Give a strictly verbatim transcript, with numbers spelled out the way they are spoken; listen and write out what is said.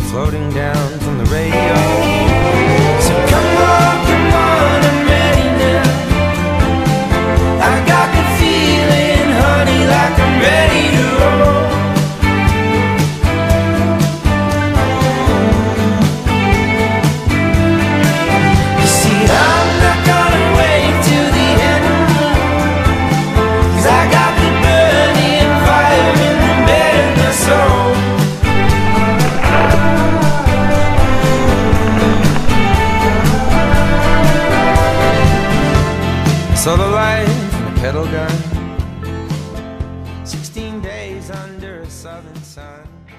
floating down from the radio. So come on, come on, I'm ready now. I got the feeling, honey, like I'm ready to roll. You see, I'm not gonna wait till the end, 'cause I got the burning fire in the bed of my soul. Saw the light in a kettle gun, sixteen days under a southern sun.